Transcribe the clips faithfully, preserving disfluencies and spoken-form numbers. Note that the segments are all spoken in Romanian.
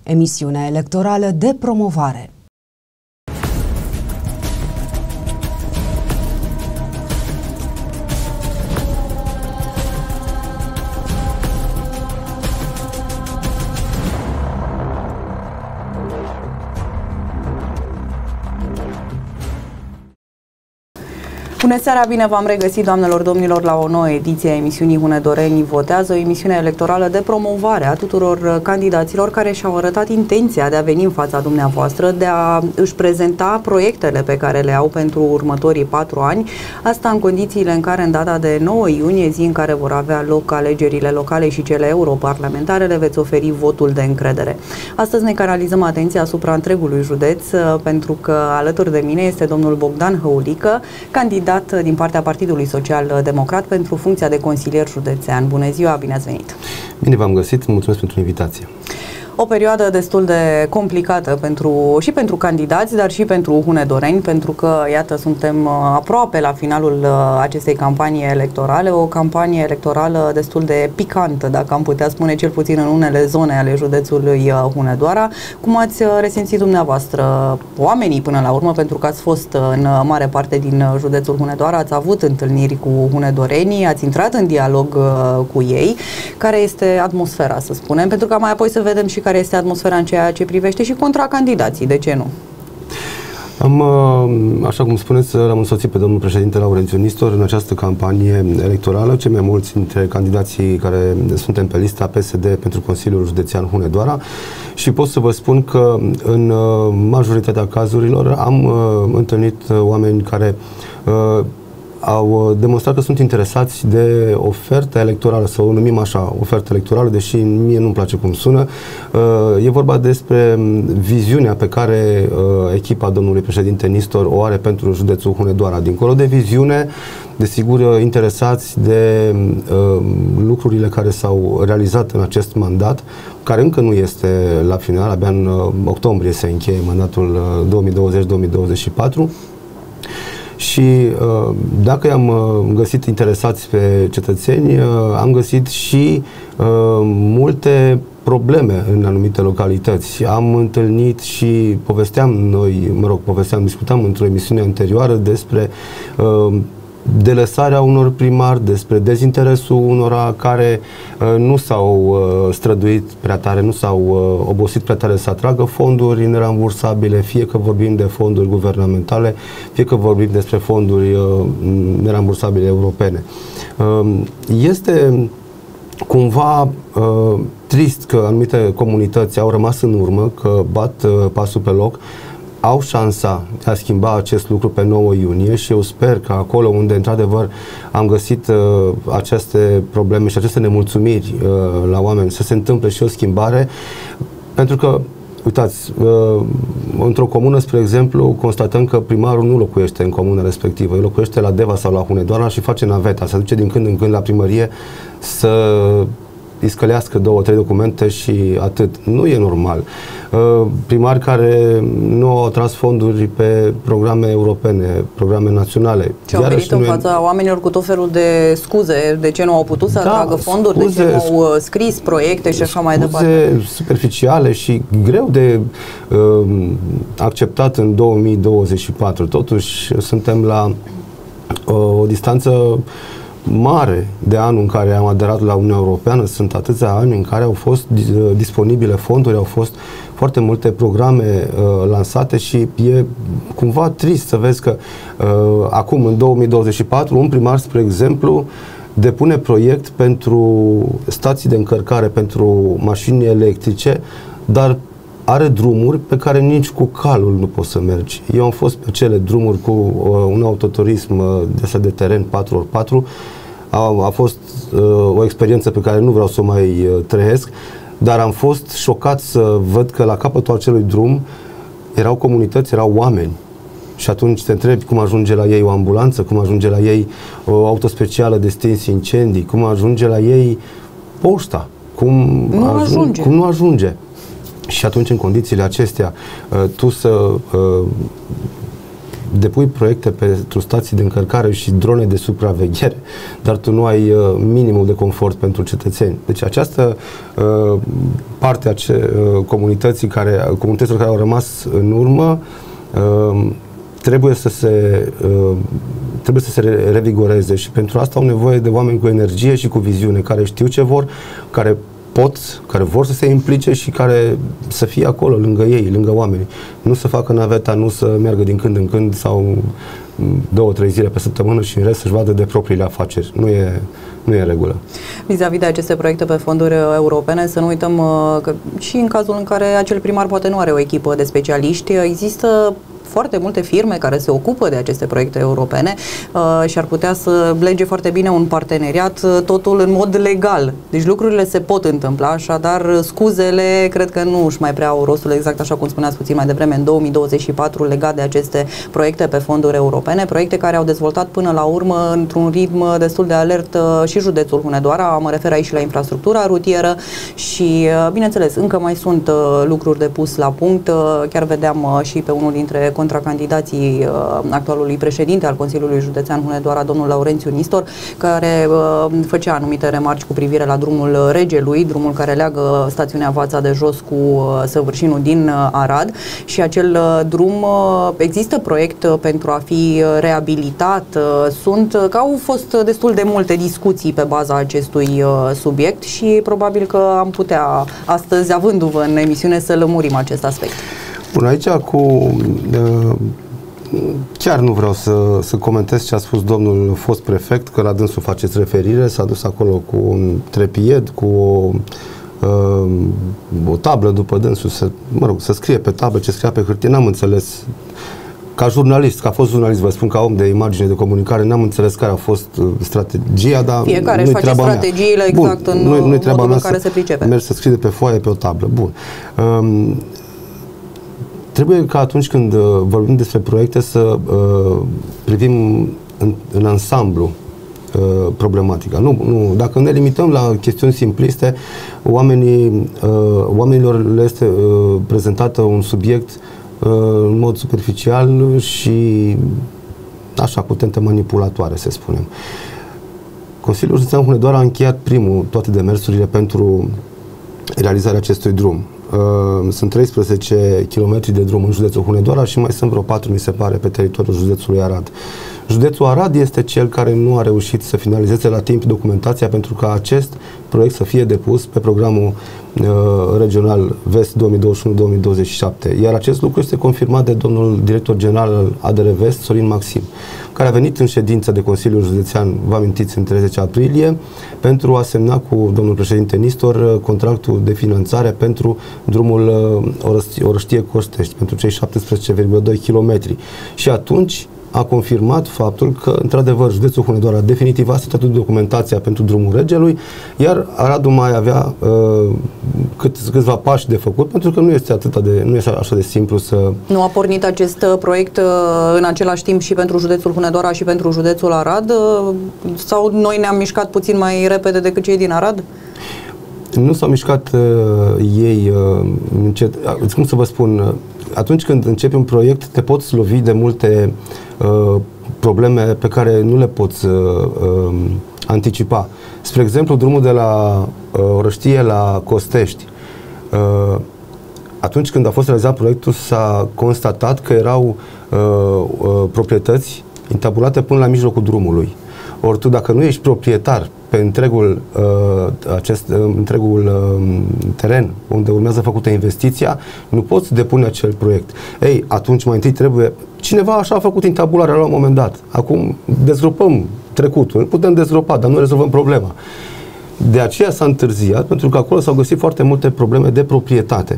emisiunea electorală de promovare. Bună seara, bine v-am regăsit, doamnelor, domnilor, la o nouă ediție a emisiunii Hunedorenii Votează, o emisiune electorală de promovare a tuturor candidaților care și-au arătat intenția de a veni în fața dumneavoastră, de a își prezenta proiectele pe care le au pentru următorii patru ani, asta în condițiile în care în data de nouă iunie, zi în care vor avea loc alegerile locale și cele europarlamentare, le veți oferi votul de încredere. Astăzi ne canalizăm atenția asupra întregului județ, pentru că alături de mine este domnul Bogdan Hăulică, candidat din partea Partidului Social Democrat pentru funcția de consilier județean. Bună ziua, bine ați venit! Bine v-am găsit, mulțumesc pentru invitație! O perioadă destul de complicată pentru, și pentru candidați, dar și pentru hunedoreni, pentru că, iată, suntem aproape la finalul acestei campanii electorale, o campanie electorală destul de picantă, dacă am putea spune, cel puțin în unele zone ale județului Hunedoara. Cum ați resimțit dumneavoastră, oamenii până la urmă, pentru că ați fost în mare parte din județul Hunedoara, ați avut întâlniri cu hunedorenii, ați intrat în dialog cu ei. Care este atmosfera, să spunem, pentru că mai apoi să vedem și care este atmosfera în ceea ce privește și contracandidații, de ce nu? Am, așa cum spuneți, l-am însoțit pe domnul președinte Laurențiu Nistor în această campanie electorală, cei mai mulți dintre candidații care suntem pe lista P S D pentru Consiliul Județean Hunedoara, și pot să vă spun că în majoritatea cazurilor am întâlnit oameni care au demonstrat că sunt interesați de oferta electorală, să o numim așa, ofertă electorală, deși mie nu-mi place cum sună. E vorba despre viziunea pe care echipa domnului președinte Nistor o are pentru județul Hunedoara. Dincolo de viziune, desigur, interesați de lucrurile care s-au realizat în acest mandat, care încă nu este la final, abia în octombrie se încheie mandatul două mii douăzeci două mii douăzeci și patru. Și dacă i-am găsit interesați pe cetățeni, am găsit și multe probleme în anumite localități. Am întâlnit și povesteam noi, mă rog, povesteam, discutam într-o emisiune anterioară despre de lăsarea unor primari, despre dezinteresul unora care uh, nu s-au uh, străduit prea tare, nu s-au uh, obosit prea tare să atragă fonduri nerambursabile, fie că vorbim de fonduri guvernamentale, fie că vorbim despre fonduri uh, nerambursabile europene. Uh, este cumva uh, trist că anumite comunități au rămas în urmă, că bat uh, pasul pe loc, au șansa de a schimba acest lucru pe nouă iunie, și eu sper că acolo unde într-adevăr am găsit uh, aceste probleme și aceste nemulțumiri uh, la oameni, să se întâmple și o schimbare, pentru că, uitați, uh, într-o comună, spre exemplu, constatăm că primarul nu locuiește în comuna respectivă, el locuiește la Deva sau la Hunedoara și face naveta, se duce din când în când la primărie să îi scălească două, trei documente și atât. Nu e normal. Primari care nu au tras fonduri pe programe europene, programe naționale. Și au venit în fața e... oamenilor cu tot felul de scuze de ce nu au putut să da, atragă fonduri, scuze, de ce nu au scris proiecte și așa mai departe. Superficiale și greu de uh, acceptat în două mii douăzeci și patru. Totuși, suntem la uh, o distanță mare de anul în care am aderat la Uniunea Europeană. Sunt atâția ani în care au fost disponibile fonduri, au fost foarte multe programe uh, lansate și e cumva trist să vezi că uh, acum, în două mii douăzeci și patru, un primar, spre exemplu, depune proiect pentru stații de încărcare pentru mașini electrice, dar are drumuri pe care nici cu calul nu poți să mergi. Eu am fost pe cele drumuri cu uh, un autoturism uh, de, de teren patru ori patru. A, a fost uh, o experiență pe care nu vreau să o mai uh, trăiesc, dar am fost șocat să văd că la capătul acelui drum erau comunități, erau oameni. Și atunci te întrebi cum ajunge la ei o ambulanță, cum ajunge la ei o autospecială de stins incendii, cum ajunge la ei poșta, cum nu ajung, ajunge. Cum nu ajunge. Și atunci, în condițiile acestea, tu să depui proiecte pentru stații de încărcare și drone de supraveghere, dar tu nu ai uh, minimul de confort pentru cetățeni. Deci această uh, parte a ce, uh, comunității care, comunităților care au rămas în urmă uh, trebuie să se uh, trebuie să se revigoreze și pentru asta au nevoie de oameni cu energie și cu viziune, care știu ce vor, care pot, care vor să se implice și care să fie acolo, lângă ei, lângă oameni. Nu să facă naveta, nu să meargă din când în când sau două, trei zile pe săptămână și în rest să-și vadă de propriile afaceri. Nu e, nu e în regulă. Vis-a-vis de aceste proiecte pe fonduri europene, să nu uităm că și în cazul în care acel primar poate nu are o echipă de specialiști, există foarte multe firme care se ocupă de aceste proiecte europene uh, și ar putea să lege foarte bine un parteneriat, uh, totul în mod legal. Deci lucrurile se pot întâmpla, așadar scuzele cred că nu își mai prea au rostul, exact așa cum spuneați puțin mai devreme, în două mii douăzeci și patru legat de aceste proiecte pe fonduri europene, proiecte care au dezvoltat până la urmă într-un ritm destul de alert uh, și județul Hunedoara, mă refer aici la infrastructura rutieră și, uh, bineînțeles, încă mai sunt uh, lucruri de pus la punct, uh, chiar vedeam uh, și pe unul dintre contracandidații uh, actualului președinte al Consiliului Județean Hunedoara, domnul Laurențiu Nistor, care uh, făcea anumite remarci cu privire la drumul Regelui, drumul care leagă stațiunea Vața de Jos cu uh, Săvârșinul din uh, Arad și acel uh, drum, uh, există proiect uh, pentru a fi reabilitat, uh, sunt, uh, că au fost destul de multe discuții pe baza acestui uh, subiect și probabil că am putea astăzi, avându-vă în emisiune, să lămurim acest aspect. Bun, aici cu uh, chiar nu vreau să, să comentez ce a spus domnul fost prefect, că la dânsul faceți referire, s-a dus acolo cu un trepied, cu o, uh, o tablă după dânsul, să, mă rog, să scrie pe tablă ce scria pe hârtie, n-am înțeles. Ca jurnalist, ca fost jurnalist, vă spun, ca om de imagine, de comunicare, n-am înțeles care a fost strategia, dar fiecare își face strategiile exact în modul în care se pricepe. Mergi să scrie de pe foaie, pe o tablă. Bun. Um, Trebuie ca atunci când uh, vorbim despre proiecte să uh, privim în, în ansamblu uh, problematica. Nu, nu, dacă ne limităm la chestiuni simpliste, oamenii, uh, oamenilor le este uh, prezentată un subiect uh, în mod superficial și așa, cu tente manipulatoare, să spunem. Consiliul Județean Hunedoara a încheiat primul toate demersurile pentru realizarea acestui drum. Uh, sunt treisprezece kilometri de drum în județul Hunedoara și mai sunt vreo patru, mi se pare, pe teritoriul județului Arad. Județul Arad este cel care nu a reușit să finalizeze la timp documentația pentru ca acest proiect să fie depus pe programul uh, regional Vest două mii douăzeci și unu două mii douăzeci și șapte. Iar acest lucru este confirmat de domnul director general al A D R Vest, Sorin Maxim, care a venit în ședință de Consiliul Județean, vă amintiți, în treizeci aprilie, pentru a semna cu domnul președinte Nistor contractul de finanțare pentru drumul Orăștie-Costești, pentru cei șaptesprezece virgulă doi kilometri. Și atunci a confirmat faptul că, într-adevăr, județul Hunedoara definitiv a stătut documentația pentru drumul Regelui, iar Aradul mai avea uh, cât, câțiva pași de făcut, pentru că nu este atât de, nu este așa de simplu să... Nu a pornit acest proiect uh, în același timp și pentru județul Hunedoara și pentru județul Arad? Uh, sau noi ne-am mișcat puțin mai repede decât cei din Arad? Nu s-au mișcat uh, ei uh, încet. Cum să vă spun, uh, atunci când începi un proiect, te poți lovi de multe uh, probleme pe care nu le poți uh, uh, anticipa. Spre exemplu, drumul de la uh, Orăștie la Costești. Uh, atunci când a fost realizat proiectul, s-a constatat că erau uh, uh, proprietăți intabulate până la mijlocul drumului. Ori tu, dacă nu ești proprietar pe întregul, uh, acest, uh, întregul uh, teren unde urmează făcută investiția, nu poți depune acel proiect. Ei, atunci mai întâi trebuie... Cineva așa a făcut intabularea la un moment dat. Acum dezgropăm trecutul, putem dezgropa, dar nu rezolvăm problema. De aceea s-a întârziat, pentru că acolo s-au găsit foarte multe probleme de proprietate.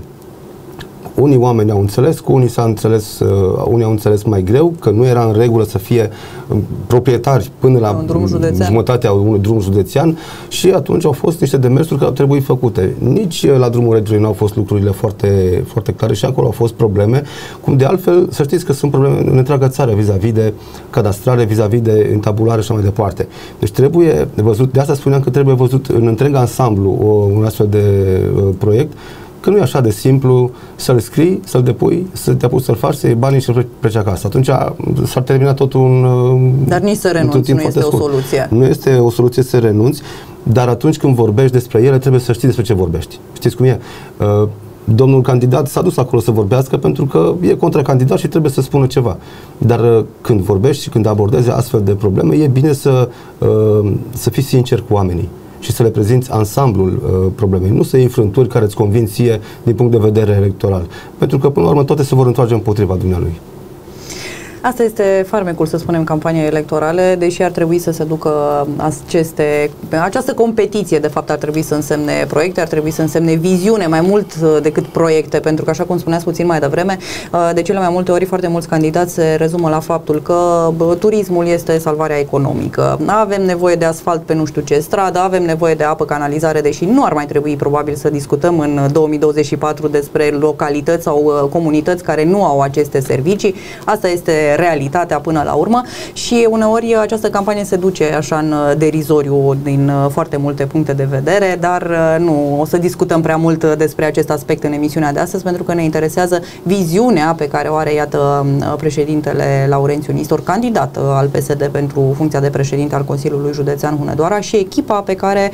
Unii oameni au înțeles, cu unii s-a înțeles, uh, unii au înțeles mai greu, că nu era în regulă să fie um, proprietari până la jumătatea unui drum județean și atunci au fost niște demersuri care au trebuit făcute. Nici uh, la drumul Regelui nu au fost lucrurile foarte, foarte clare și acolo au fost probleme, cum de altfel, să știți că sunt probleme în întreaga țară vis-a-vis de cadastrare, vis-a-vis de intabulare și așa mai departe. Deci trebuie văzut, de asta spuneam că trebuie văzut în întreg ansamblu o, un astfel de uh, proiect, că nu e așa de simplu să-l scrii, să-l depui, să te apuci să-l faci, să iei banii și să pleci acasă. Atunci s-ar termina totul un Dar nici să renunți nu este o soluție. Nu este o soluție să renunți, dar atunci când vorbești despre ele, trebuie să știi despre ce vorbești. Știți cum e? Uh, domnul candidat s-a dus acolo să vorbească pentru că e contracandidat și trebuie să spună ceva. Dar uh, când vorbești și când abordezi astfel de probleme, e bine să, uh, să fii sincer cu oamenii și să le prezinți ansamblul uh, problemei, nu să iei frânturi care îți convin ție din punct de vedere electoral. Pentru că, până la urmă, toate se vor întoarce împotriva dumnealui. Asta este farmecul, să spunem, campaniei electorale, deși ar trebui să se ducă aceste, această competiție, de fapt, ar trebui să însemne proiecte, ar trebui să însemne viziune mai mult decât proiecte, pentru că, așa cum spuneați puțin mai devreme, de cele mai multe ori foarte mulți candidați se rezumă la faptul că turismul este salvarea economică. Avem nevoie de asfalt pe nu știu ce stradă, avem nevoie de apă, canalizare, deși nu ar mai trebui probabil să discutăm în două mii douăzeci și patru despre localități sau comunități care nu au aceste servicii. Asta este realitatea până la urmă și uneori această campanie se duce așa în derizoriu din foarte multe puncte de vedere, dar nu o să discutăm prea mult despre acest aspect în emisiunea de astăzi, pentru că ne interesează viziunea pe care o are, iată, președintele Laurențiu Nistor, candidat al P S D pentru funcția de președinte al Consiliului Județean Hunedoara, și echipa pe care,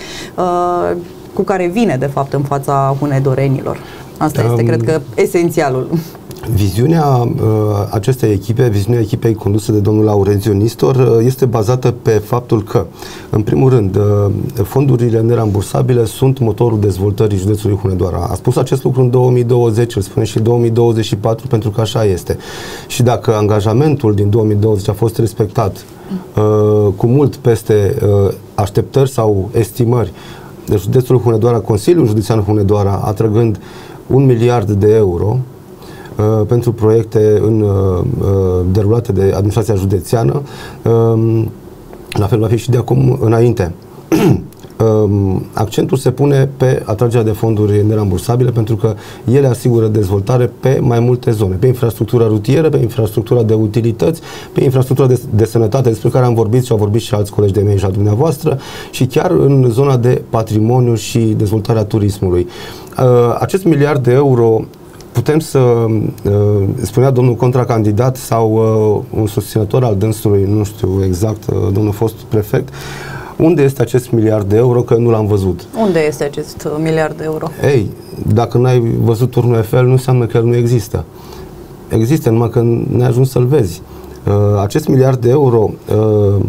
cu care vine, de fapt, în fața hunedorenilor. Asta este, um... cred că, esențialul. Viziunea uh, acestei echipe, viziunea echipei condusă de domnul Laurențiu Nistor, uh, este bazată pe faptul că, în primul rând, uh, fondurile nerambursabile sunt motorul dezvoltării județului Hunedoara. A spus acest lucru în două mii douăzeci, îl spune și două mii douăzeci și patru, pentru că așa este. Și dacă angajamentul din două mii douăzeci a fost respectat uh, cu mult peste uh, așteptări sau estimări, de județul Hunedoara, Consiliul Județean Hunedoara, atrăgând un miliard de euro Uh, pentru proiecte în, uh, derulate de administrația județeană, uh, la fel va fi și de acum înainte. uh, accentul se pune pe atragerea de fonduri nerambursabile, pentru că ele asigură dezvoltare pe mai multe zone, pe infrastructura rutieră, pe infrastructura de utilități, pe infrastructura de, de sănătate, despre care am vorbit și au vorbit și alți colegi de mei și a dumneavoastră, și chiar în zona de patrimoniu și dezvoltarea turismului. Uh, acest miliard de euro, putem să, uh, spunea domnul contracandidat sau uh, un susținător al dânsului, nu știu exact, uh, domnul fost prefect, unde este acest miliard de euro, că nu l-am văzut. Unde este acest miliard de euro? Ei, dacă n-ai văzut turnul Eiffel, nu înseamnă că el nu există. Există, numai că n-ai ajuns să-l vezi. Uh, acest miliard de euro uh,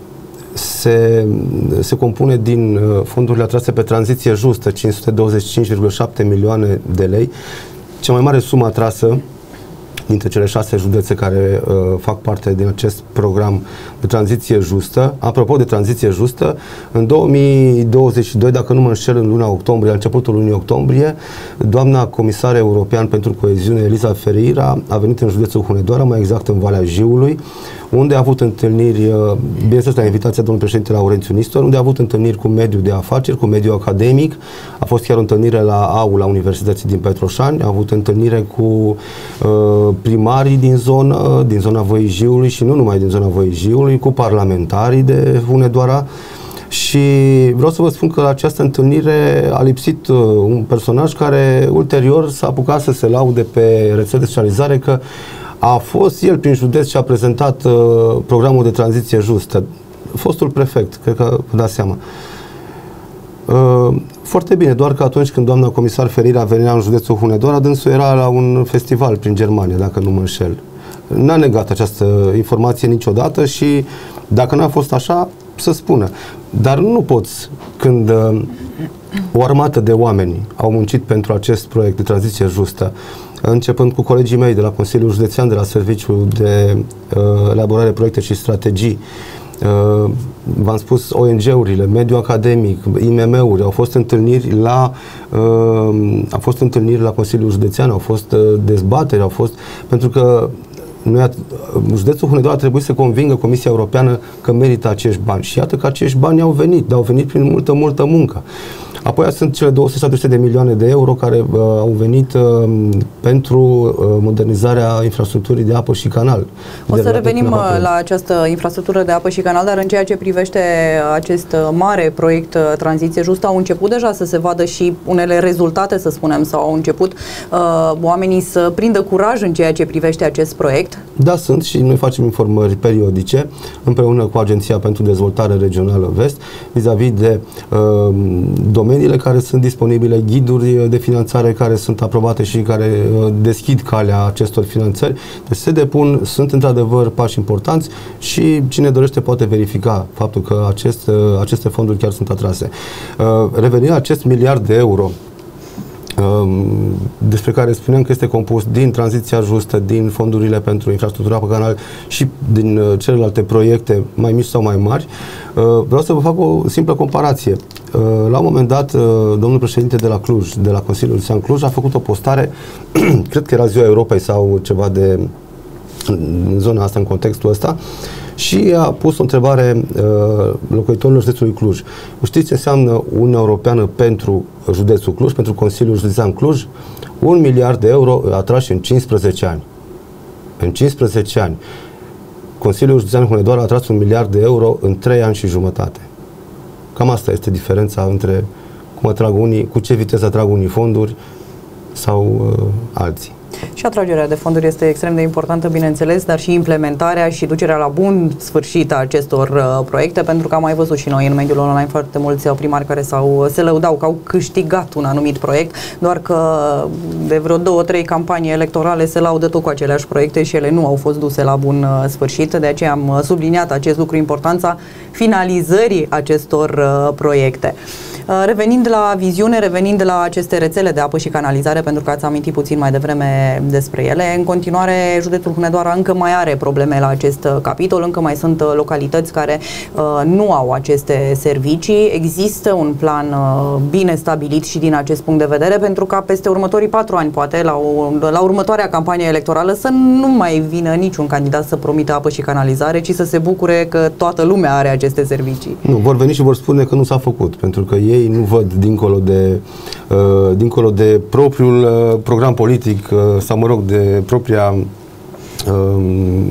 se, se compune din uh, fondurile atrase pe tranziție justă, cinci sute douăzeci și cinci virgulă șapte milioane de lei, cea mai mare sumă atrasă dintre cele șase județe care uh, fac parte din acest program de tranziție justă. Apropo de tranziție justă, în două mii douăzeci și doi, dacă nu mă înșel, în luna octombrie, la începutul lunii octombrie, doamna comisar european pentru coeziune, Elisa Ferreira, a venit în județul Hunedoara, mai exact în Valea Jiului, unde a avut întâlniri, bineînțeles la invitația domnului președinte Laurențiu Nistor, unde a avut întâlniri cu mediul de afaceri, cu mediul academic. A fost chiar o întâlnire la aula Universității din Petroșani, a avut întâlnire cu uh, primarii din zonă, din zona Văii Jiului și nu numai din zona Văii Jiului, cu parlamentarii de Hunedoara. Și vreau să vă spun că la această întâlnire a lipsit uh, un personaj care ulterior s-a apucat să se laude pe rețele de socializare că a fost el prin județ și a prezentat uh, programul de tranziție justă. Fostul prefect, cred că vă dați seama. Uh, foarte bine, doar că atunci când doamna comisar Ferreira venea în județul Hunedoara, dânsul era la un festival prin Germania, dacă nu mă înșel. N-a negat această informație niciodată și dacă n-a fost așa, să spună. Dar nu poți, când uh, o armată de oameni au muncit pentru acest proiect de tranziție justă, începând cu colegii mei de la Consiliul Județean, de la Serviciul de uh, Elaborare Proiecte și Strategii, uh, v-am spus, O N G-urile, mediul academic, I M M-uri, au fost întâlniri la uh, au fost întâlniri la Consiliul Județean, au fost uh, dezbateri, au fost, pentru că noi, județul Hunedoara, trebuie să convingă Comisia Europeană că merită acești bani. Și iată că acești bani au venit, dar au venit prin multă, multă muncă. Apoi sunt cele două sute șaptezeci de milioane de euro care uh, au venit uh, pentru uh, modernizarea infrastructurii de apă și canal. O să revenim la această infrastructură de apă și canal, dar în ceea ce privește acest mare proiect Tranziție Justă, au început deja să se vadă și unele rezultate, să spunem, sau au început uh, oamenii să prindă curaj în ceea ce privește acest proiect? Da, sunt și noi facem informări periodice împreună cu Agenția pentru Dezvoltare Regională Vest vis-a-vis de uh, domeniile care sunt disponibile, ghiduri de finanțare care sunt aprobate și care uh, deschid calea acestor finanțări. Deci se depun, sunt într-adevăr pași importanți și cine dorește poate verifica faptul că acest, uh, aceste fonduri chiar sunt atrase. Uh, revenind la acest miliard de euro despre care spuneam că este compus din tranziția justă, din fondurile pentru infrastructura pe canal și din celelalte proiecte mai mici sau mai mari, vreau să vă fac o simplă comparație. La un moment dat, domnul președinte de la Cluj, de la Consiliul Județean Cluj, a făcut o postare, cred că era Ziua Europei sau ceva de în zona asta, în contextul ăsta, și a pus o întrebare uh, locuitorilor județului Cluj. Știți ce înseamnă Uniunea Europeană pentru județul Cluj, pentru Consiliul Județean Cluj? Un miliard de euro atrași în cincisprezece ani. În cincisprezece ani. Consiliul Județean Hunedoara a atras un miliard de euro în trei ani și jumătate. Cam asta este diferența între cum atrag unii, cu ce viteză atrag unii fonduri sau uh, alții. Și atragerea de fonduri este extrem de importantă, bineînțeles, dar și implementarea și ducerea la bun sfârșit a acestor uh, proiecte, pentru că am mai văzut și noi în mediul online foarte mulți primari care s-au, se lăudau că au câștigat un anumit proiect, doar că de vreo două, trei campanii electorale se laudă tot cu aceleași proiecte și ele nu au fost duse la bun uh, sfârșit. De aceea am subliniat acest lucru, importanța finalizării acestor uh, proiecte. Uh, revenind la viziune, revenind la aceste rețele de apă și canalizare, pentru că ați amintit puțin mai devreme despre ele, în continuare județul Hunedoara încă mai are probleme la acest capitol, încă mai sunt localități care uh, nu au aceste servicii. Există un plan uh, bine stabilit și din acest punct de vedere, pentru ca peste următorii patru ani, poate, la, o, la următoarea campanie electorală, să nu mai vină niciun candidat să promită apă și canalizare, ci să se bucure că toată lumea are aceste servicii. Nu, vor veni și vor spune că nu s-a făcut, pentru că ei nu văd dincolo de, uh, dincolo de propriul uh, program politic uh, sau, mă rog, de propria uh,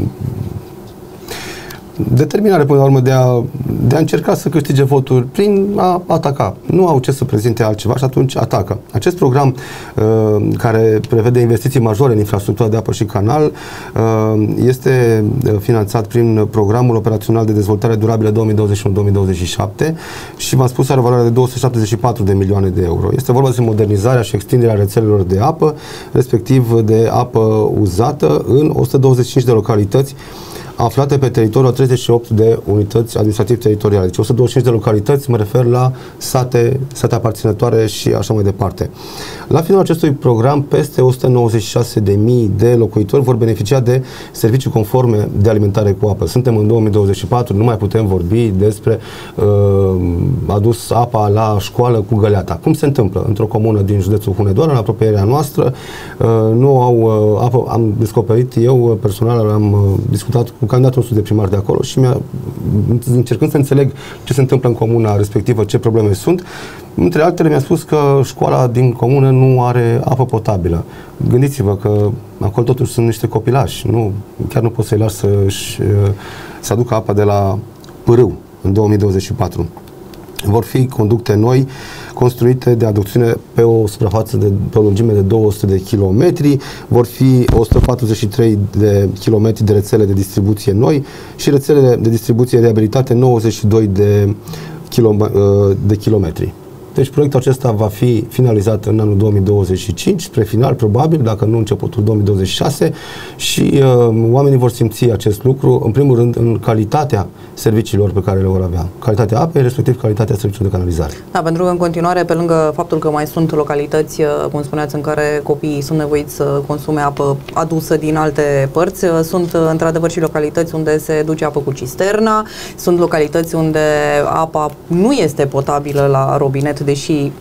determinare, până la urmă, de a, de a încerca să câștige voturi prin a ataca. Nu au ce să prezinte altceva și atunci atacă. Acest program uh, care prevede investiții majore în infrastructura de apă și canal uh, este finanțat prin Programul Operațional de Dezvoltare Durabilă două mii douăzeci și unu două mii douăzeci și șapte și v-am spus, are o valoare de două sute șaptezeci și patru de milioane de euro. Este vorba despre modernizarea și extinderea rețelelor de apă, respectiv de apă uzată, în o sută douăzeci și cinci de localități aflate pe teritoriul a treizeci și opt de unități administrativ-teritoriale. Deci o sută douăzeci și cinci de localități, mă refer la sate, sate aparținătoare și așa mai departe. La finalul acestui program, peste o sută nouăzeci și șase de mii de locuitori vor beneficia de servicii conforme de alimentare cu apă. Suntem în două mii douăzeci și patru, nu mai putem vorbi despre uh, adus apa la școală cu găleata. Cum se întâmplă? Într-o comună din județul Hunedoara, în apropierea noastră, uh, nu au uh, apă. Am descoperit, eu personal am uh, discutat cu candidatul nostru de primar de acolo și mi-a, încercând să înțeleg ce se întâmplă în comuna respectivă, ce probleme sunt, între altele mi-a spus că școala din comună nu are apă potabilă. Gândiți-vă că acolo totuși sunt niște copilași, nu, chiar nu poți să-i lași să-și, să aducă apa de la pârâu în două mii douăzeci și patru. Vor fi conducte noi construite de aducțiune pe o suprafață de, pe o lungime de două sute de kilometri, vor fi o sută patruzeci și trei de kilometri de rețele de distribuție noi și rețelele de distribuție reabilitate nouăzeci și doi de, kilo, de kilometri. Deci proiectul acesta va fi finalizat în anul două mii douăzeci și cinci, spre final probabil, dacă nu începutul două mii douăzeci și șase, și uh, oamenii vor simți acest lucru, în primul rând, în calitatea serviciilor pe care le vor avea. Calitatea apei, respectiv calitatea serviciilor de canalizare. Da, pentru că în continuare, pe lângă faptul că mai sunt localități, cum spuneați, în care copiii sunt nevoiți să consume apă adusă din alte părți, sunt într-adevăr și localități unde se duce apă cu cisterna, sunt localități unde apa nu este potabilă la robinet, deși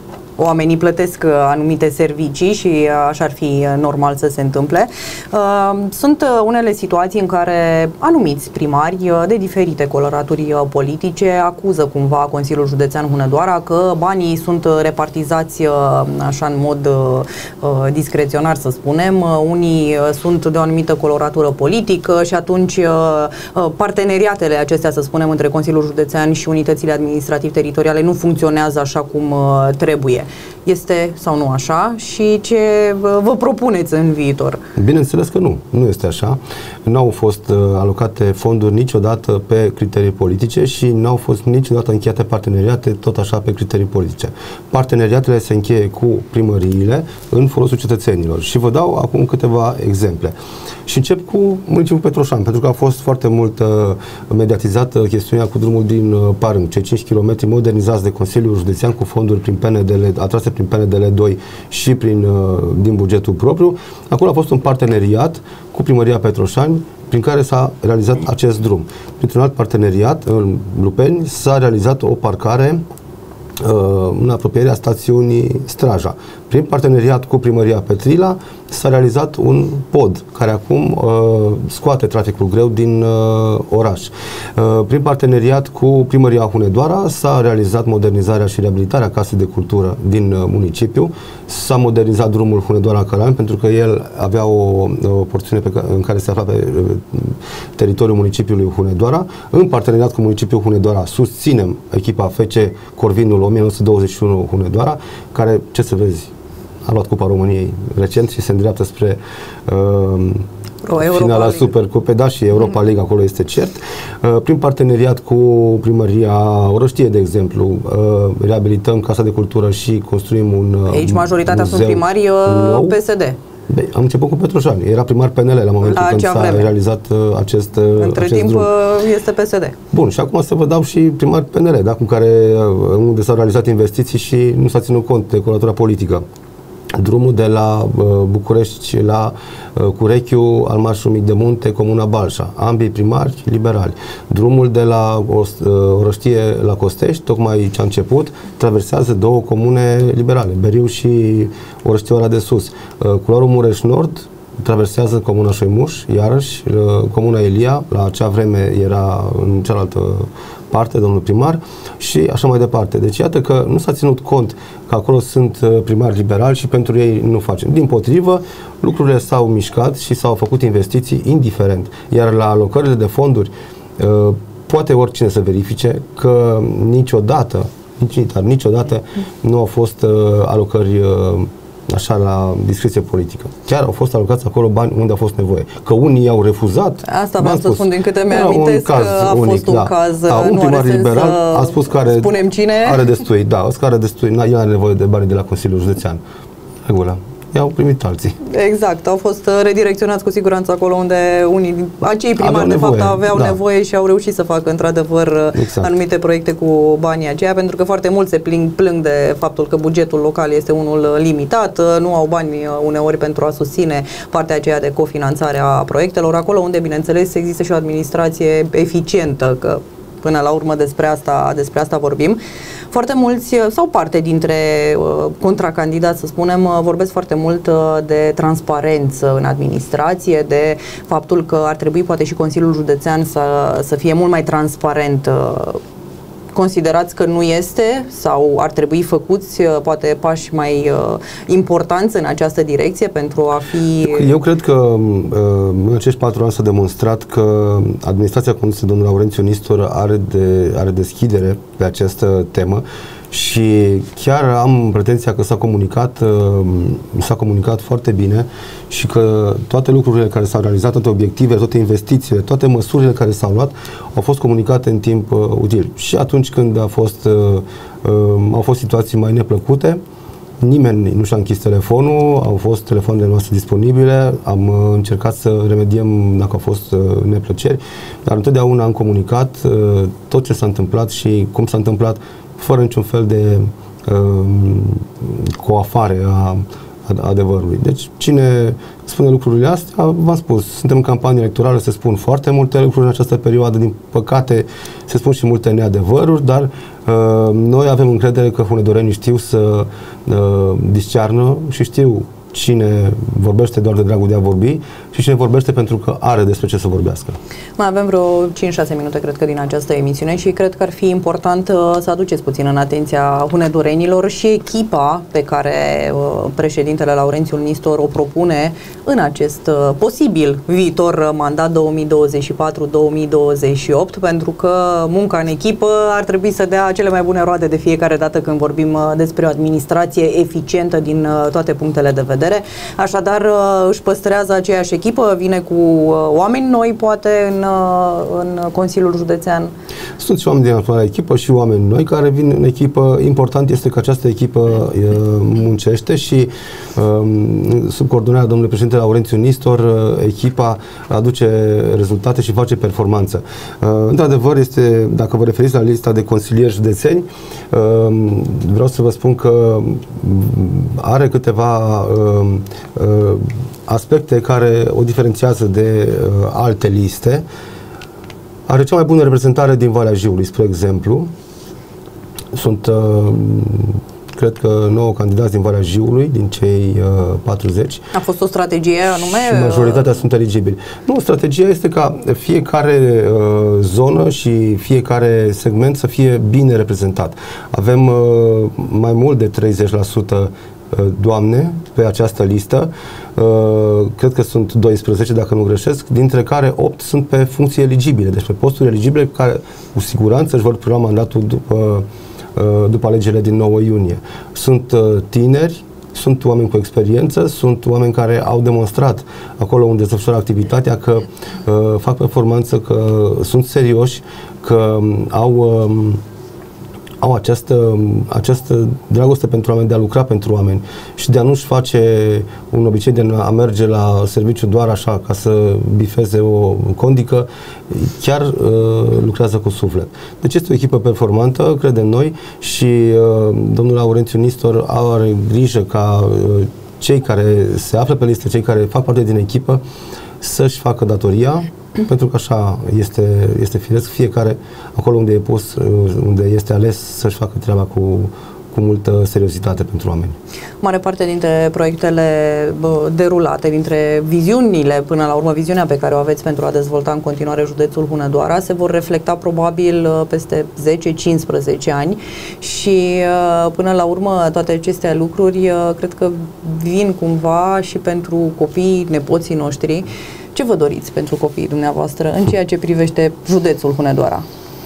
oamenii plătesc anumite servicii și așa ar fi normal să se întâmple. Sunt unele situații în care anumiți primari de diferite coloraturi politice acuză cumva Consiliul Județean Hunedoara că banii sunt repartizați așa în mod discreționar, să spunem. Unii sunt de o anumită coloratură politică și atunci parteneriatele acestea, să spunem, între Consiliul Județean și unitățile administrativ-teritoriale nu funcționează așa cum trebuie. Este sau nu așa și ce vă propuneți în viitor? Bineînțeles că nu. Nu este așa. N-au fost uh, alocate fonduri niciodată pe criterii politice și n-au fost niciodată încheiate parteneriate tot așa pe criterii politice. Parteneriatele se încheie cu primăriile în folosul cetățenilor. Și vă dau acum câteva exemple. Și încep cu municipiul Petroșani, pentru că a fost foarte mult uh, mediatizată chestiunea cu drumul din uh, Parâng, cei cinci kilometri modernizați de Consiliul Județean cu fonduri prin P N D L, atrase prin P N D L doi și prin, uh, din bugetul propriu. Acolo a fost un parteneriat cu Primăria Petroșani prin care s-a realizat acest drum. Printr-un alt parteneriat, în Lupeni, s-a realizat o parcare uh, în apropierea stațiunii Straja. Prin parteneriat cu Primăria Petrila s-a realizat un pod care acum uh, scoate traficul greu din uh, oraș. Uh, prin parteneriat cu Primăria Hunedoara s-a realizat modernizarea și reabilitarea Casei de Cultură din uh, municipiu. S-a modernizat drumul Hunedoara-Cărani pentru că el avea o, o porțiune pe care, în care se afla pe uh, teritoriul municipiului Hunedoara. În parteneriat cu municipiul Hunedoara susținem echipa F C Corvinul o mie nouă sute douăzeci și unu Hunedoara, care, ce să vezi, a luat Cupa României recent și se îndreaptă spre uh, finala Supercupe, da, și Europa mm. League acolo este cert. Uh, prin parteneriat cu Primăria Orăștie, de exemplu, uh, reabilităm Casa de Cultură și construim un uh, Aici majoritatea sunt primari uh, P S D. Be, am început cu Petroșani. Era primar P N L la momentul la când s-a vreme. realizat uh, acest uh, Între acest timp drum. este P S D. Bun, și acum să vă dau și primar P N L, da, cu care, uh, unde s-au realizat investiții și nu s-a ținut cont de coloratura politică. Drumul de la uh, București la uh, Curechiu al Marșului Mic de Munte, Comuna Balșa, ambii primari liberali. Drumul de la uh, Orăștie la Costești, tocmai ce a început, traversează două comune liberale, Beriu și Orăștioara de Sus. Uh, culoarul Mureș Nord traversează Comuna Șoimuș, iarăși uh, Comuna Elia, la acea vreme era în cealaltă parte, domnul primar, și așa mai departe. Deci iată că nu s-a ținut cont că acolo sunt primari liberali și pentru ei nu facem. Dimpotrivă, lucrurile s-au mișcat și s-au făcut investiții indiferent. Iar la alocările de fonduri, poate oricine să verifice că niciodată, nici, dar niciodată nu au fost alocări așa la discreție politică. Chiar au fost alocați acolo bani unde a fost nevoie. Că unii au refuzat. Asta vreau să spun, din câte mi-amintesc că a unic, fost un da. caz, da, un nu primar are sens liberal a spus că are, spunem cine. Are destui, da, că are destui, nu are nevoie de bani de la Consiliul Județean. Regulă. I-au primit alții. Exact, au fost redirecționați cu siguranță acolo unde unii, acei primari de fapt aveau da. nevoie și au reușit să facă într-adevăr exact. anumite proiecte cu banii aceia, pentru că foarte mulți se plâng, plâng de faptul că bugetul local este unul limitat, nu au bani uneori pentru a susține partea aceea de cofinanțare a proiectelor, acolo unde, bineînțeles, există și o administrație eficientă, că până la urmă despre asta, despre asta vorbim. Foarte mulți, sau parte dintre uh, contracandidați, să spunem, uh, vorbesc foarte mult uh, de transparență în administrație, de faptul că ar trebui poate și Consiliul Județean să, să fie mult mai transparent. Uh, Considerați că nu este sau ar trebui făcuți uh, poate pași mai uh, importanți în această direcție pentru a fi... Eu cred că uh, în acești patru ani s-a demonstrat că administrația condusă de domnul Laurențiu Nistor are, de, are deschidere pe această temă și chiar am pretenția că s-a comunicat, uh, s-a comunicat foarte bine și că toate lucrurile care s-au realizat, toate obiectivele, toate investițiile, toate măsurile care s-au luat au fost comunicate în timp uh, util. Și atunci când a fost, uh, uh, au fost situații mai neplăcute, nimeni nu și-a închis telefonul, au fost telefoanele noastre disponibile, am uh, încercat să remediem dacă au fost uh, neplăceri, dar întotdeauna am comunicat uh, tot ce s-a întâmplat și cum s-a întâmplat, fără niciun fel de uh, coafare a adevărului. Deci cine spune lucrurile astea, v-am spus, suntem în campanie electorală, se spun foarte multe lucruri în această perioadă, din păcate se spun și multe neadevăruri, dar uh, noi avem încredere că hunedorenii știu să uh, discearnă și știu cine vorbește doar de dragul de a vorbi și cine vorbește pentru că are despre ce să vorbească. Mai avem vreo cinci șase minute, cred că, din această emisiune și cred că ar fi important uh, să aduceți puțin în atenția hunedorenilor și echipa pe care uh, președintele Laurențiu Nistor o propune în acest uh, posibil viitor mandat două mii douăzeci și patru două mii douăzeci și opt, pentru că munca în echipă ar trebui să dea cele mai bune roade de fiecare dată când vorbim uh, despre o administrație eficientă din uh, toate punctele de vedere. Așadar, își păstrează aceeași echipă, vine cu oameni noi, poate, în, în Consiliul Județean? Sunt și oameni din actuala echipă și oameni noi care vin în echipă. Important este că această echipă muncește și sub coordonarea domnului președinte Laurențiu Nistor, echipa aduce rezultate și face performanță. Într-adevăr, este, dacă vă referiți la lista de consilieri județeni, vreau să vă spun că are câteva aspecte care o diferențiază de alte liste. Are cea mai bună reprezentare din Valea Jiului, spre exemplu. Sunt, cred că, nouă candidați din Valea Jiului, din cei patruzeci. A fost o strategie anume? Și majoritatea sunt eligibili. Nu, strategia este ca fiecare uh, zonă și fiecare segment să fie bine reprezentat. Avem uh, mai mult de treizeci la sută doamne pe această listă, cred că sunt doisprezece, dacă nu greșesc, dintre care opt sunt pe funcții eligibile, deci pe posturi eligibile care cu siguranță își vor prelua mandatul după, după alegerile din nouă iunie. Sunt tineri, sunt oameni cu experiență, sunt oameni care au demonstrat acolo unde desfășoară activitatea că fac performanță, că sunt serioși, că au au această, această dragoste pentru oameni, de a lucra pentru oameni și de a nu-și face un obicei de a merge la serviciu doar așa ca să bifeze o condică, chiar uh, lucrează cu suflet. Deci este o echipă performantă, credem noi, și uh, domnul Laurențiu Nistor are grijă ca uh, cei care se află pe listă, cei care fac parte din echipă, să-și facă datoria, pentru că așa este, este firesc, fiecare acolo unde e pus, unde este ales, să-și facă treaba cu, cu multă seriozitate pentru oameni. Mare parte dintre proiectele bă, derulate, dintre viziunile, până la urmă viziunea pe care o aveți pentru a dezvolta în continuare județul Hunedoara, se vor reflecta probabil peste zece cincisprezece ani și până la urmă toate aceste lucruri cred că vin cumva și pentru copiii, nepoții noștri. Ce vă doriți pentru copiii dumneavoastră în ceea ce privește județul Hunedoara?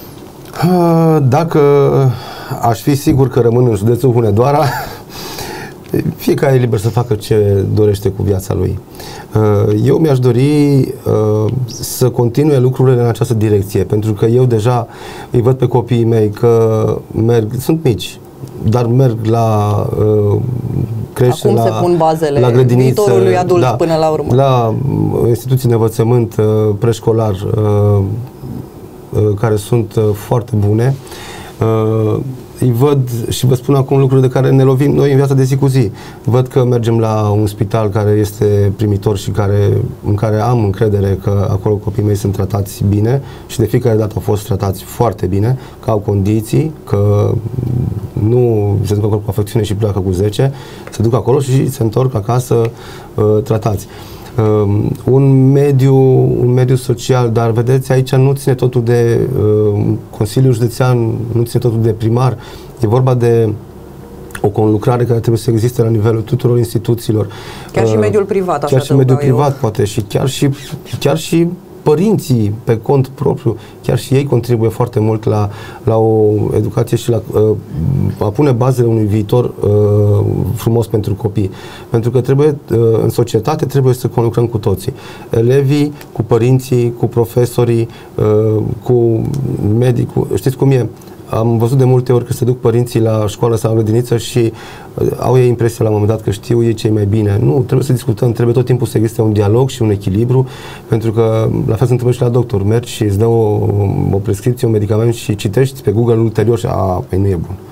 Dacă aș fi sigur că rămân în județul Hunedoara, fiecare e liber să facă ce dorește cu viața lui. Eu mi-aș dori să continue lucrurile în această direcție, pentru că eu deja îi văd pe copiii mei că merg, sunt mici, dar merg la uh, crește, la, se pun bazele la grădiniță, viitorului adult, da, până la urmă. La instituții de învățământ uh, preșcolar uh, uh, care sunt uh, foarte bune. Uh, îi văd și vă spun acum lucruri de care ne lovim noi în viața de zi cu zi. Văd că mergem la un spital care este primitor și care, în care am încredere că acolo copiii mei sunt tratați bine și de fiecare dată au fost tratați foarte bine, că au condiții, că nu se duc acolo cu afecțiune și pleacă cu zece, se duc acolo și se întorc acasă uh, tratați. Uh, un mediu, un mediu social, dar vedeți, aici nu ține totul de uh, Consiliul Județean, nu ține totul de primar, e vorba de o conlucrare care trebuie să existe la nivelul tuturor instituțiilor. Chiar uh, și mediul privat, așa chiar și mediul privat, eu. poate, și chiar și, chiar și părinții pe cont propriu, chiar și ei contribuie foarte mult la, la o educație și la uh, a pune bazele unui viitor uh, frumos pentru copii. Pentru că trebuie, uh, în societate trebuie să conlucrăm cu toții. Elevii, cu părinții, cu profesorii, uh, cu medicul. Știți cum e? Am văzut de multe ori că se duc părinții la școală sau la grădiniță și au ei impresia la un moment dat că știu ei cei mai bine. Nu, trebuie să discutăm, trebuie tot timpul să existe un dialog și un echilibru, pentru că la fel se întâmplă și la doctor. Mergi și îți dă o, o prescripție, un medicament și citești pe Google ulterior și a, păi nu e bun.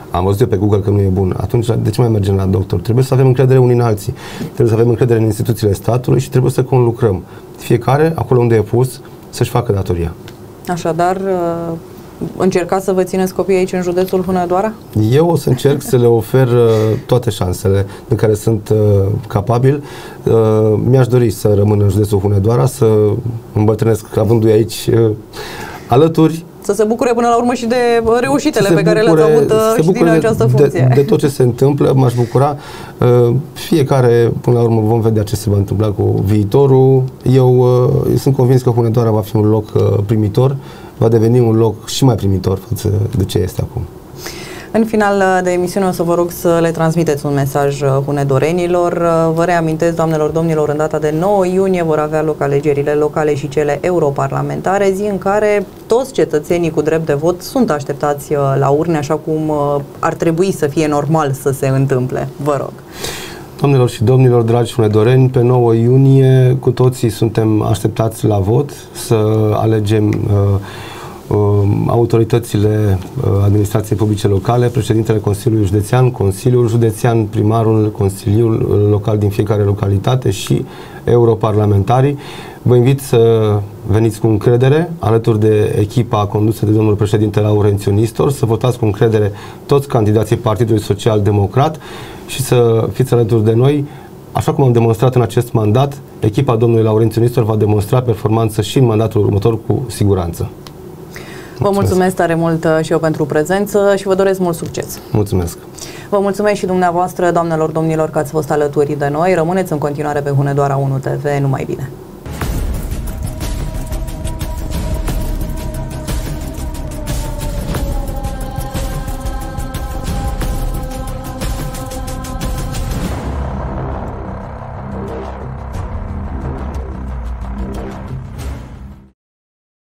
am văzut eu pe Google că nu e bun, atunci de ce mai mergem la doctor? Trebuie să avem încredere unii în alții, trebuie să avem încredere în instituțiile statului și trebuie să conlucrăm. Fiecare, acolo unde e pus, să-și facă datoria. Așadar, încercați să vă țineți copiii aici în județul Hunedoara? Eu o să încerc să le ofer toate șansele de care sunt capabil. Mi-aș dori să rămân în județul Hunedoara, să îmbătrânesc avându-i aici alături. Să se bucure până la urmă și de reușitele pe care le-ați avut și din această funcție. De, de tot ce se întâmplă, m-aș bucura. Fiecare, până la urmă, vom vedea ce se va întâmpla cu viitorul. Eu, eu sunt convins că Hunedoara va fi un loc primitor, va deveni un loc și mai primitor față de ce este acum. În final de emisiune o să vă rog să le transmiteți un mesaj hunedorenilor. Vă reamintesc, doamnelor, domnilor, în data de nouă iunie vor avea loc alegerile locale și cele europarlamentare, zi în care toți cetățenii cu drept de vot sunt așteptați la urne, așa cum ar trebui să fie normal să se întâmple. Vă rog. Doamnelor și domnilor, dragi hunedoreni, pe nouă iunie cu toții suntem așteptați la vot să alegem uh, autoritățile administrației publice locale, președintele Consiliului Județean, Consiliul Județean, primarul, Consiliul Local din fiecare localitate și europarlamentarii. Vă invit să veniți cu încredere alături de echipa condusă de domnul președinte Laurențiu Nistor, să votați cu încredere toți candidații Partidului Social Democrat și să fiți alături de noi. Așa cum am demonstrat în acest mandat, echipa domnului Laurențiu Nistor va demonstra performanță și în mandatul următor cu siguranță. Vă mulțumesc tare mult și eu pentru prezență și vă doresc mult succes. Mulțumesc. Vă mulțumesc și dumneavoastră, doamnelor, domnilor, că ați fost alături de noi. Rămâneți în continuare pe Hunedoara unu T V. Numai bine!